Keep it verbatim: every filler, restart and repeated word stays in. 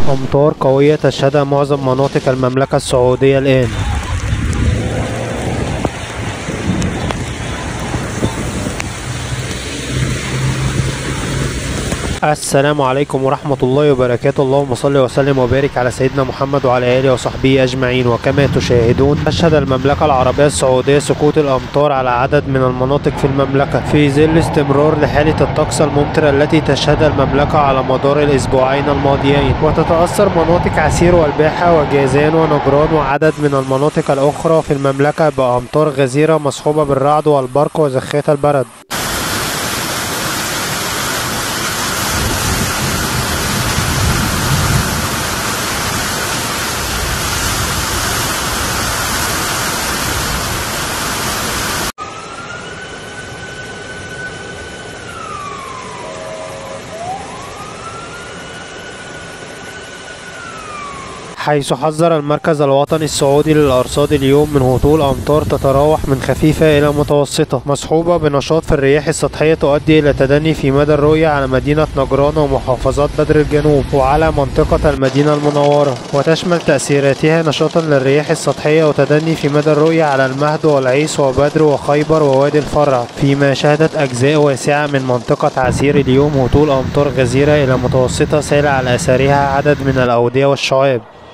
أمطار قوية تشهدها معظم مناطق المملكة السعودية الآن. السلام عليكم ورحمة الله وبركاته. اللهم صل وسلم وبارك على سيدنا محمد وعلى آله وصحبه أجمعين. وكما تشاهدون تشهد المملكة العربية السعودية سقوط الأمطار على عدد من المناطق في المملكة في ظل استمرار لحالة الطقس الممطرة التي تشهدها المملكة على مدار الأسبوعين الماضيين. وتتأثر مناطق عسير والباحة وجازان ونجران وعدد من المناطق الأخرى في المملكة بأمطار غزيرة مصحوبة بالرعد والبرق وزخات البرد. حيث حذر المركز الوطني السعودي للأرصاد اليوم من هطول أمطار تتراوح من خفيفة إلى متوسطة مصحوبة بنشاط في الرياح السطحية تؤدي إلى تدني في مدى الرؤية على مدينة نجران ومحافظات بدر الجنوب وعلى منطقة المدينة المنورة. وتشمل تأثيراتها نشاطا للرياح السطحية وتدني في مدى الرؤية على المهد والعيس وبدر وخيبر ووادي الفرع، فيما شهدت أجزاء واسعة من منطقة عسير اليوم هطول أمطار غزيرة إلى متوسطة سال على أثرها عدد من الأودية والشعاب.